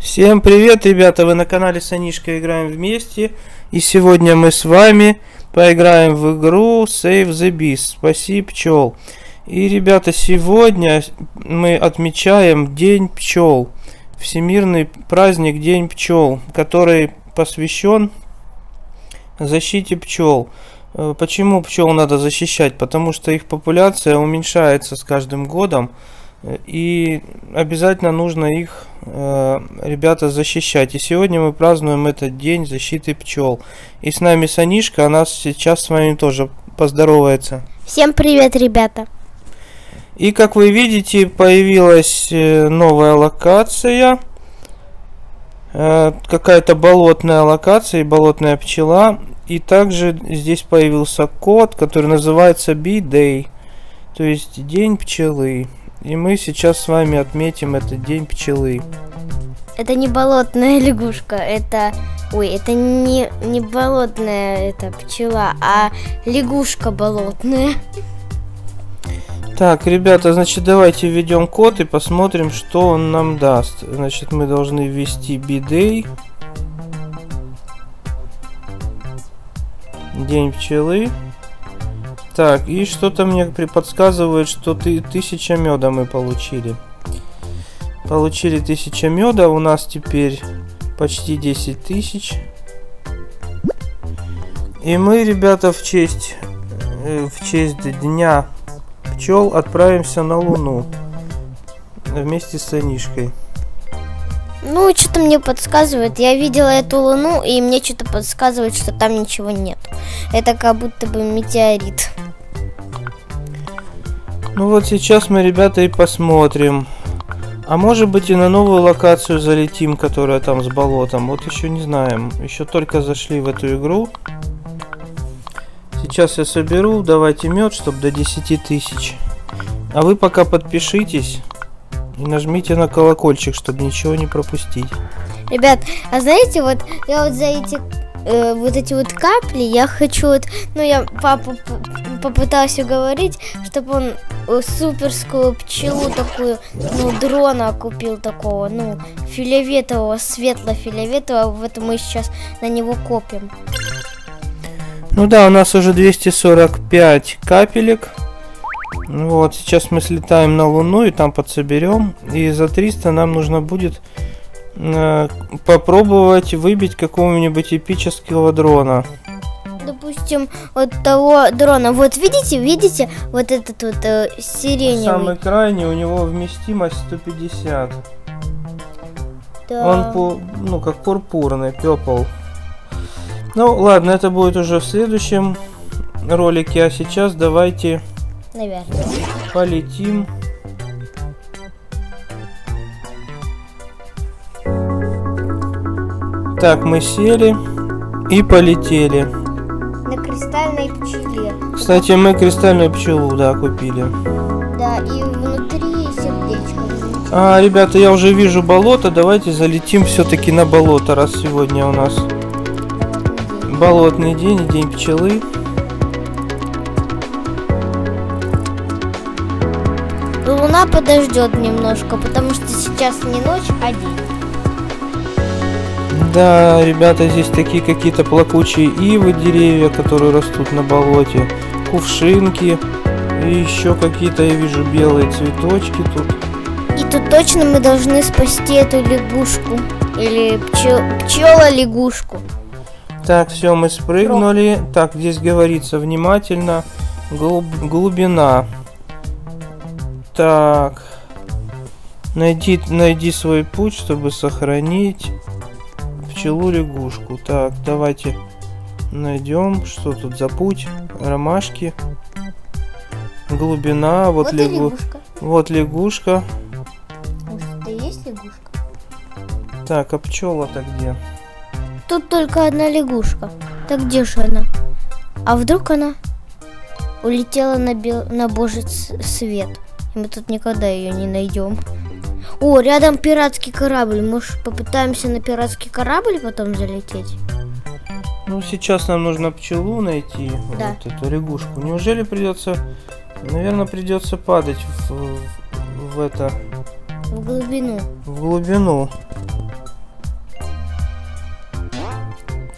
Всем привет, ребята! Вы на канале Санишка играем вместе. И сегодня мы с вами поиграем в игру Save the Bees. Спаси пчел. И, ребята, сегодня мы отмечаем День пчел. Всемирный праздник День пчел, который посвящен защите пчел. Почему пчел надо защищать? Потому что их популяция уменьшается с каждым годом. И обязательно нужно их, ребята, защищать. И сегодня мы празднуем этот день защиты пчел. И с нами Санишка, она сейчас с вами тоже поздоровается. Всем привет, ребята. И как вы видите, появилась новая локация. Какая-то болотная локация и болотная пчела. И также здесь появился код, который называется Bee Day. То есть День пчелы. И мы сейчас с вами отметим этот День пчелы. Это не болотная лягушка, это... Ой, это не болотная это пчела, а лягушка болотная. Так, ребята, значит, давайте введем код и посмотрим, что он нам даст. Значит, мы должны ввести Bee Day. День пчелы. Так, и что-то мне подсказывает, что 1000 меда мы получили. Получили 1000 меда, у нас теперь почти 10 000. И мы, ребята, в честь Дня пчел отправимся на Луну. Вместе с Санишкой. Ну, что-то мне подсказывает. Я видела эту Луну, и мне что-то подсказывает, что там ничего нет. Это как будто бы метеорит. Ну вот сейчас мы, ребята, и посмотрим. А может быть и на новую локацию залетим, которая там с болотом. Вот еще не знаем. Еще только зашли в эту игру. Сейчас я соберу. Давайте мед, чтобы до 10 000. А вы пока подпишитесь. И нажмите на колокольчик, чтобы ничего не пропустить. Ребят, а знаете, вот я вот за эти вот эти вот капли, я хочу вот, ну я папу попытался уговорить, чтобы он суперскую пчелу такую, ну дрона купил такого, ну фиолетового, светло-фиолетового, вот мы сейчас на него копим. Ну да, у нас уже 245 капелек. Вот, сейчас мы слетаем на Луну и там подсоберем. И за 300 нам нужно будет попробовать выбить какого-нибудь эпического дрона. Допустим, вот того дрона. Вот видите, вот этот вот сиреневый. Самый крайний, у него вместимость 150. Да. Он ну как пурпурный, пепл. Ну ладно, это будет уже в следующем ролике. А сейчас давайте, наверное, полетим. Так, мы сели и полетели. На кристальной пчеле. Кстати, мы кристальную пчелу, да, купили. Да, и внутри сердечко. Ребята, я уже вижу болото. Давайте залетим все-таки на болото, раз сегодня у нас болотный день и день пчелы. Луна подождет немножко, потому что сейчас не ночь, а день. Да, ребята, здесь такие какие-то плакучие ивы, деревья, которые растут на болоте, кувшинки и еще какие-то, я вижу, белые цветочки тут. И тут точно мы должны спасти эту лягушку или пчела-лягушку. Так, все, мы спрыгнули. Так, здесь говорится внимательно, глубина. Так, найди свой путь, чтобы сохранить пчелу-лягушку. Так, давайте найдем, что тут за путь. Ромашки. Глубина. Вот лягушка. Вот лягушка. Может, это и есть лягушка? Так, а пчела-то где? Тут только одна лягушка. Так где же она? А вдруг она улетела на Божий свет? И мы тут никогда ее не найдем. О, рядом пиратский корабль. Может, попытаемся на пиратский корабль потом залететь? Ну, сейчас нам нужно пчелу найти. Да. Вот эту лягушку. Неужели придется... Наверное, придется падать в это... В глубину. В глубину.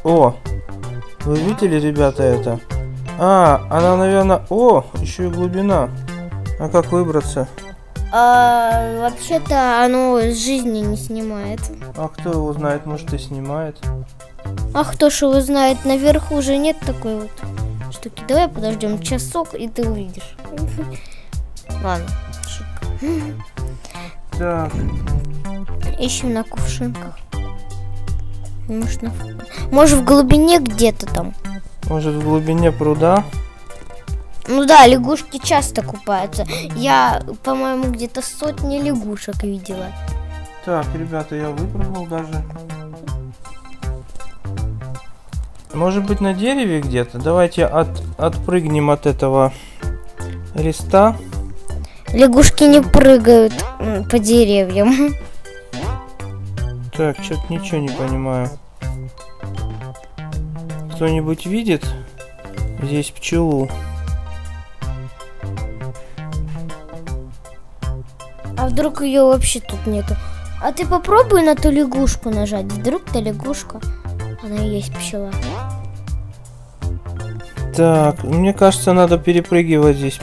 О! Вы видели, ребята, это? А, она, наверное... О, еще и глубина. А как выбраться? Вообще-то оно с жизни не снимает. А кто его знает, может и снимает. А кто ж его знает, наверху уже нет такой вот штуки. Давай подождем часок, и ты увидишь. Ладно, чик. Так. Ищем на кувшинках. Может в глубине где-то там. Может в глубине пруда? Ну да, лягушки часто купаются. Я, по-моему, где-то 100 лягушек видела. Так, ребята, я выпрыгнул даже. Может быть на дереве где-то? Давайте отпрыгнем от этого листа. Лягушки не прыгают по деревьям. Так, что-то ничего не понимаю. Кто-нибудь видит здесь пчелу? А вдруг ее вообще тут нету? А ты попробуй на ту лягушку нажать. Вдруг та лягушка, она и есть пчела. Так, мне кажется, надо перепрыгивать здесь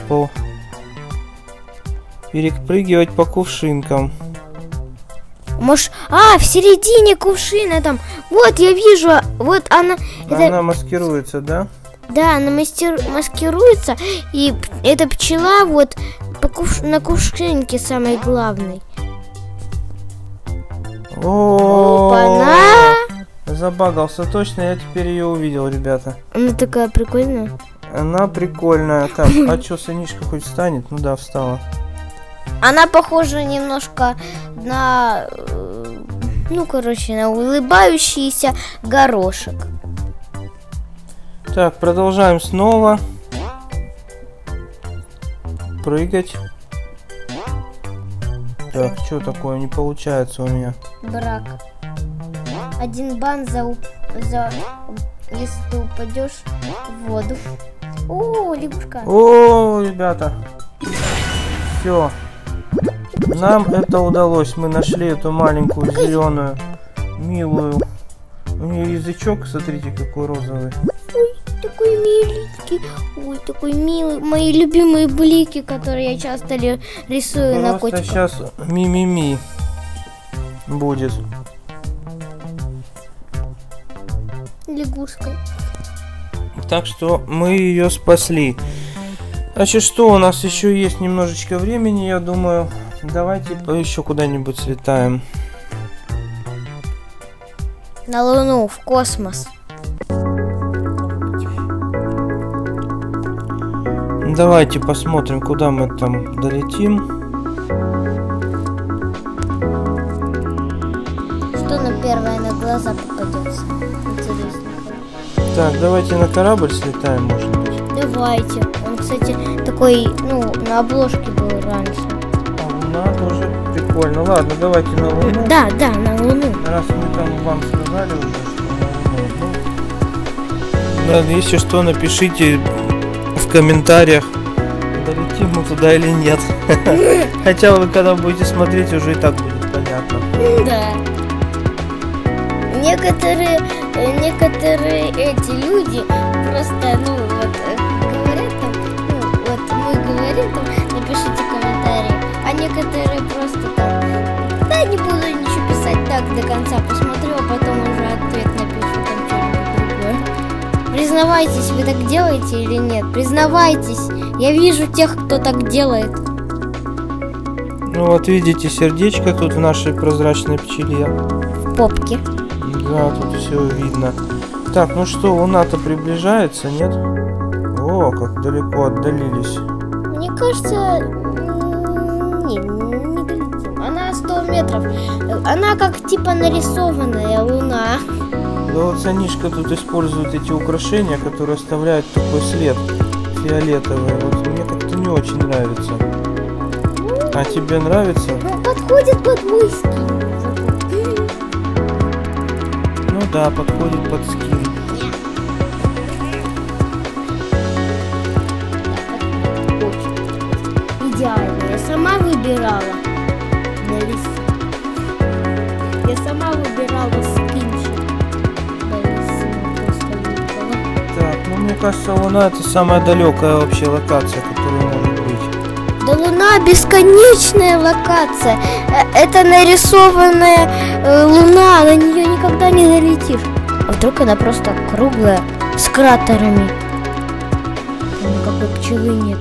перепрыгивать по кувшинкам. Может, в середине кувшина там. Вот, я вижу, вот она. Она маскируется, да? Да, она маскируется, и эта пчела вот на кувшинке самой главной. Опа-на! Забагался точно, я теперь ее увидел, ребята. Она такая прикольная. Она прикольная. Так, а что, сынишка хоть встанет? Ну да, встала. Она похожа немножко на, на улыбающийся горошек. Так, продолжаем снова прыгать. Так, что такое? Не получается у меня. Брак. 1 бан за если ты упадешь в воду. О, лягушка. О, ребята. Все. Нам это удалось. Мы нашли эту маленькую зеленую, милую. У нее язычок, смотрите, какой розовый. Ой, такой миленький. Ой, такой милый. Мои любимые блики, которые я часто рисую на котиках. Сейчас ми-ми-ми будет. Лягушка. Так что мы ее спасли. Значит, что у нас еще есть немножечко времени, я думаю. Давайте еще куда-нибудь слетаем. На Луну, в космос. Давайте посмотрим, куда мы там долетим. Что на первое на глаза попадется? Интересно. Так, давайте на корабль слетаем, может быть. Давайте. Он, кстати, такой, на обложке был раньше. А Луна тоже прикольно. Ладно, давайте на Луну. Да, на Луну. Раз мы там вам сказали уже, что на Луну. Да, если что, напишите в комментариях, долетим мы туда или нет. Хотя вы когда будете смотреть, уже и так будет понятно. Да. Некоторые эти люди просто, говорят там, мы говорим там, напишите комментарии, а некоторые просто там, да, не буду ничего писать, так до конца посмотрю, а потом уже ответ напишу там что-нибудь другое. Признавайтесь, вы так делаете или нет? Признавайтесь, я вижу тех, кто так делает. Ну вот видите, сердечко тут в нашей прозрачной пчеле. В попке. Да, тут все видно. Так, ну что, Луна-то приближается, нет? О, как далеко отдалились. Мне кажется, не долетим. Она 100 метров. Она как типа нарисованная Луна. Да вот Санишка тут использует эти украшения, которые оставляют такой след фиолетовый. Вот мне как-то не очень нравится. А тебе нравится? Ну, подходит под мой скин. Ну да, подходит под скин. Идеально. Я сама выбирала. Я сама выбирала скинчик. кажется, Луна это самая далекая вообще локация, которая может быть. Да Луна бесконечная локация. Это нарисованная Луна, на нее никогда не залетишь. А вдруг она просто круглая, с кратерами. Никакой пчелы нет.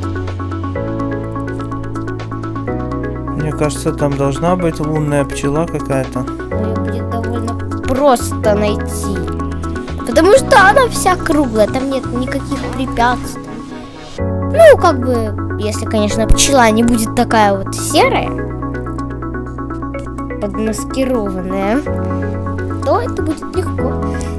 Мне кажется, там должна быть лунная пчела какая-то. Ее будет довольно просто найти. Потому что она вся круглая, там нет никаких препятствий. Ну, как бы, если, конечно, пчела не будет такая вот серая, подмаскированная, то это будет легко.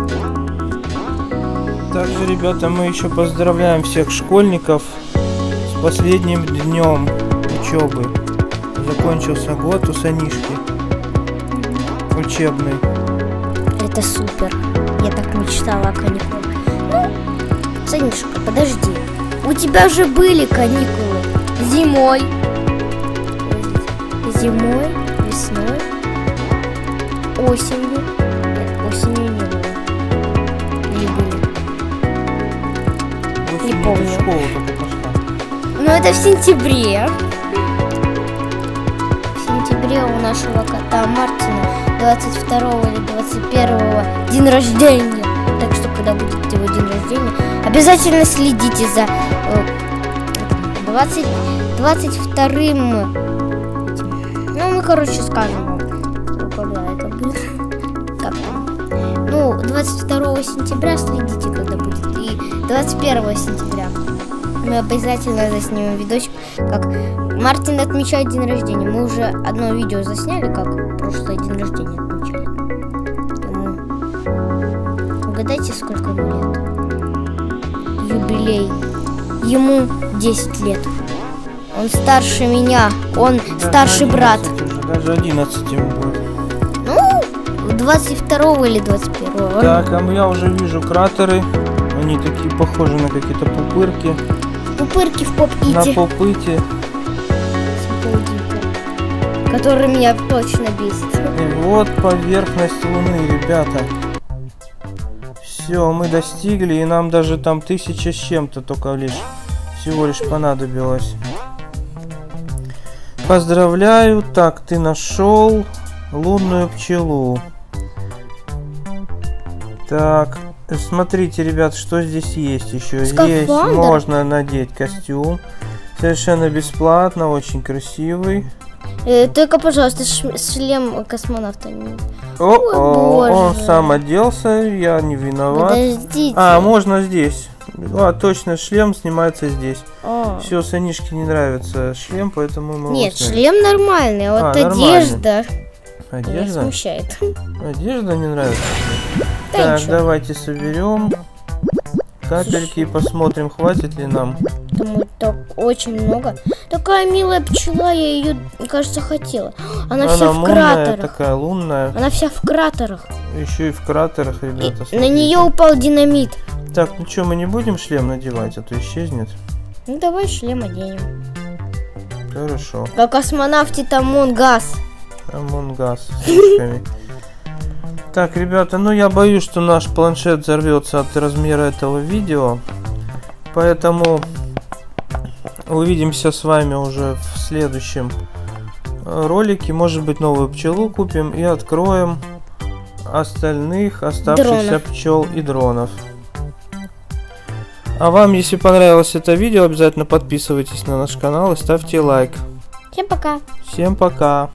Также, ребята, мы еще поздравляем всех школьников с последним днем учебы. Закончился год у Санишки учебный. Это супер. Я так мечтала о каникулах. Ну, Санишка, подожди. У тебя же были каникулы зимой. Зимой, весной, осенью. Нет, осенью не было. Или были? Осенью Не помню. ты в школу только пошла. Ну, это в сентябре. В сентябре у нашего кота Мартина 22 или 21 день рождения. Так что, когда будет его день рождения, обязательно следите за 22-м. Ну, мы, короче, скажем вам, когда это будет. Как там? Ну, 22 сентября следите, когда будет. И 21 сентября мы обязательно заснимем видосик, как Мартин отмечает день рождения. Мы уже одно видео засняли, как прошлый день рождения отмечали. Угадайте, сколько ему лет? Юбилей. Ему 10 лет. Он старше меня. Он Даже старший брат. Уже, даже 11 ему будет. Ну, 22 или 21. Так, а я уже вижу кратеры. Они такие похожи на какие-то пупырки. Пупырки в На поп-ите. попыте. Который меня точно бесит. И вот поверхность Луны, ребята. Все, мы достигли, и нам даже там 1000 с чем-то только всего лишь понадобилось. Поздравляю. Так, ты нашел лунную пчелу. Так, смотрите, ребят, что здесь есть еще. Здесь Скафандр? можно надеть костюм. Совершенно бесплатно, очень красивый. Только, пожалуйста, шлем космонавта. О, боже. он сам оделся, я не виноват. Подождите. А, можно здесь. А, точно, шлем снимается здесь. А. Все, Санишке не нравится шлем, поэтому мы Нет, его сняли. шлем нормальный, а вот нормальный. одежда меня Одежда? смущает. Одежда не нравится? Да Так, ничего. давайте соберем капельки и посмотрим, хватит ли нам. Думаю, так очень много. Такая милая пчела, я ее, кажется, хотела. Она вся в лунная, кратерах. такая лунная. Она вся в кратерах. Еще и в кратерах, И ребята. на смотрите. нее упал динамит. Так, ну что, мы не будем шлем надевать, а то исчезнет. Ну давай шлем оденем. Хорошо. Как космонавте там он газ. Амонгас с ручками. Так, ребята, ну я боюсь, что наш планшет взорвется от размера этого видео. Поэтому увидимся с вами уже в следующем ролике. Может быть, новую пчелу купим и откроем остальных оставшихся Дронов. пчел и дронов. А вам, если понравилось это видео, обязательно подписывайтесь на наш канал и ставьте лайк. Всем пока. Всем пока!